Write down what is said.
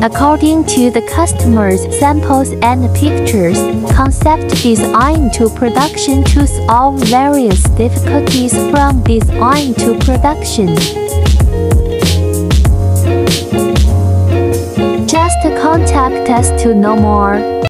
According to the customers' samples and pictures, concept design to production to solve various difficulties from design to production. Just contact us to know more.